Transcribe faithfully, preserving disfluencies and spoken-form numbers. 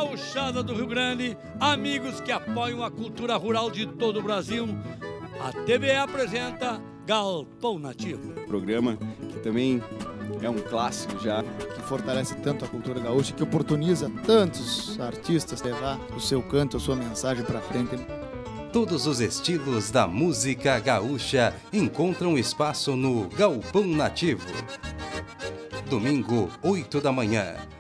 gauchada do Rio Grande, amigos que apoiam a cultura rural de todo o Brasil, a T B E apresenta Galpão Nativo. Programa que também é um clássico já. Que fortalece tanto a cultura gaúcha, que oportuniza tantos artistas levar o seu canto, a sua mensagem para frente. Todos os estilos da música gaúcha encontram espaço no Galpão Nativo. Domingo, oito da manhã.